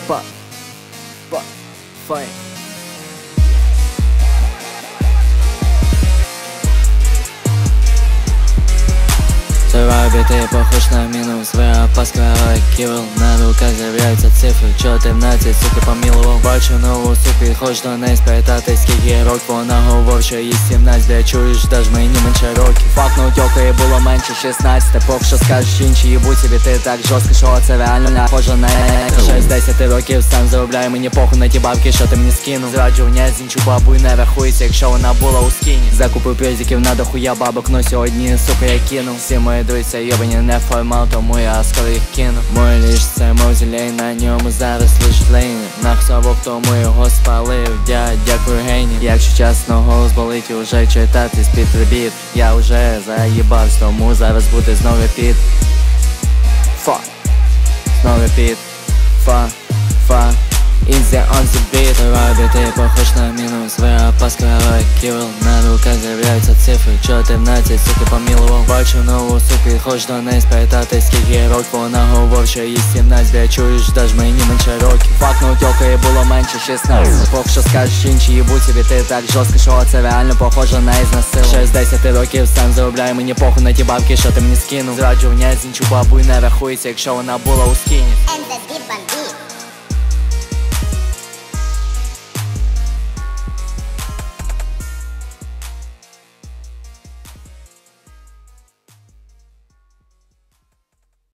Файн. Ты похож на минус, вы опаска кивал. На руках з'являються цифри, 14, суки, помилував. Бачу нову суки, хоч до неї спитати, скільки років. Вона говорить, що їй 17, де чуєш, даж мені менше років. Факнув тьокою було менше 16. Поки що скажеш інші, їбуть собі ти так жорстко, що це реально не хоже на 6-10 років, сам заробляю, мені похуй на ті бабки, що ти мені скинув. Зраджування з іншу бабу і не рахується, якщо вона була у скіні. Закупив п'єзиків на дохуя бабок, но сьогодні, сука, я кинув. Всі мої друзі йобані не формал, тому я скоро їх кину. Мой ліж це мавзолей, на ньому зараз лиш лейни. Нахсовок, тому його спалив, дякую гені. Якщо чесно, голос болить і вже читати з-під прибіт. Я вже заїбавсь, тому зараз буде знову під. Знову під. Easy on the beat. Робі, ти похож на мінус, ви опаска кивал. На руках з'являються цифри, 14, суки, помилував. Бачу нову суки, хоч до неї спитати, скільки років. Вона говорить, що їй 17, де чуєш, даж мені менше років. Факнув тьокою було менше 16. Поки що скажеш інші, їбуть собі ти так жорстко, що це реально похоже на ізнасилу. 6-10 років, сам заробляю, мені похуй на ті бабки, що ти мені скинув. Зраджування з іншу бабу і не рахується, якщо вона була у скіні.